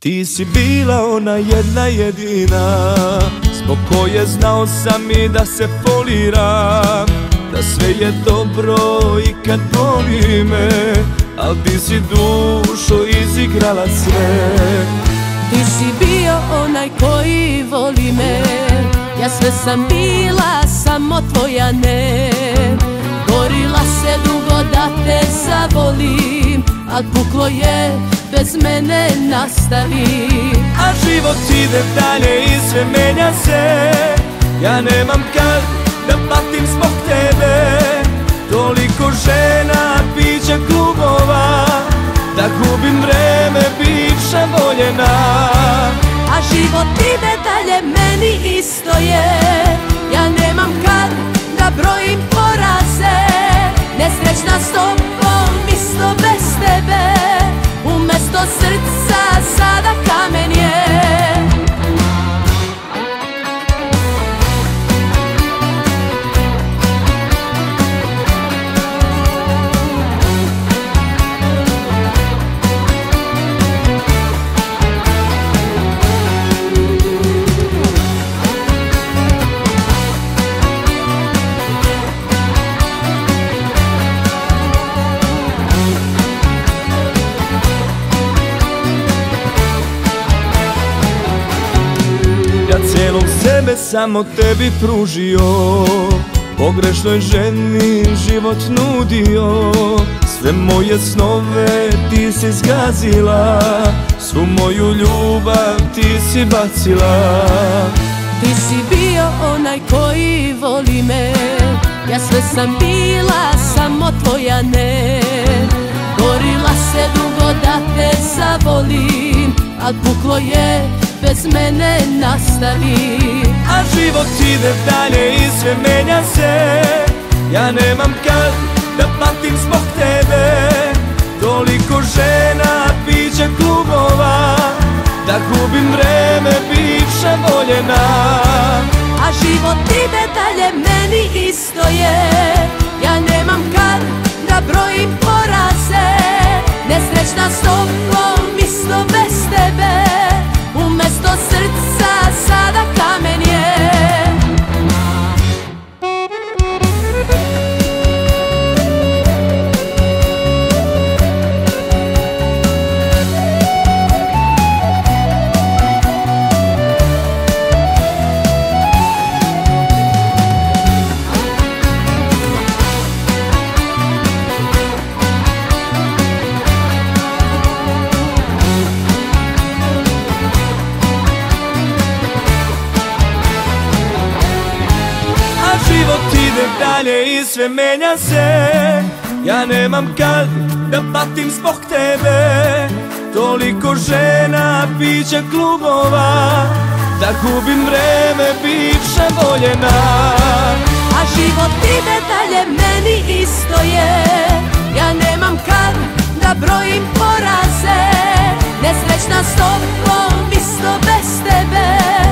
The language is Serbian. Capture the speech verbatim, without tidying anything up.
Ti si bila ona jedna jedina, zbog koje znao sam i da se foliram, da sve je dobro i kad boli me, al ti si dušo izigrala sve. Ti si bio onaj koji voli me, ja sve sam bila, samo tvoja ne. Borila se dugo da te zavolim, al puklo je, bez mene nastavi. A život ide dalje i sve menja se, ja nemam kad da patim zbog tebe. Toliko žena, bića klubova, da gubim vreme, bivša voljena. A život ide dalje, meni isto je, ja nemam kad da brojim poraze. Nesrećna s tobom, isto bez tebe, umesto srca sada kamen je. Cijelom sebe samo tebi pružio, pogrešnoj ženi život nudio. Sve moje snove ti si zgazila, svu moju ljubav ti si bacila. Ti si bio onaj koji voli me, ja sve sam bila, samo tvoja ne. Borila se dugo da te zavolim, al puklo je, bez mene nastavi. A život ide dalje i sve menja se, ja nemam kad da patim zbog tebe. Toliko žena, bića klubova, da gubim vreme, bivša voljena. A život ide dalje, meni isto je, ja nemam kad da brojim poraze. Nesrećna s tobom, isto bez tebe, umesto srca sada kamen je. Život ide dalje i sve menja se, ja nemam kad da patim zbog tebe. Toliko žena, bića klubova, da gubim vreme, bivša voljena. A život ide dalje, meni isto je, ja nemam kad da brojim poraze. Nesrećna s tobom, isto bez tebe,